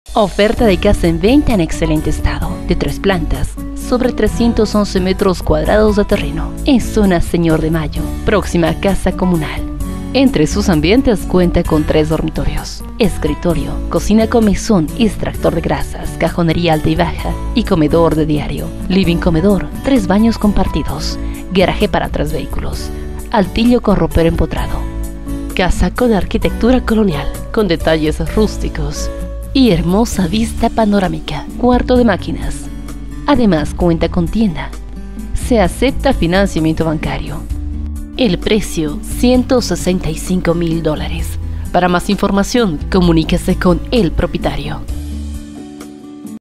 Oferta de casa en venta en excelente estado, de 3 plantas, sobre 311 metros cuadrados de terreno, en zona Señor de Mayo, próxima a casa comunal. Entre sus ambientes cuenta con 3 dormitorios, escritorio, cocina con mesón y extractor de grasas, cajonería alta y baja y comedor de diario, living comedor, 3 baños compartidos, garaje para 3 vehículos, altillo con ropero empotrado. Casa con arquitectura colonial, con detalles rústicos y hermosa vista panorámica, cuarto de máquinas. Además cuenta con tienda. Se acepta financiamiento bancario. El precio, $165,000. Para más información, comuníquese con el propietario.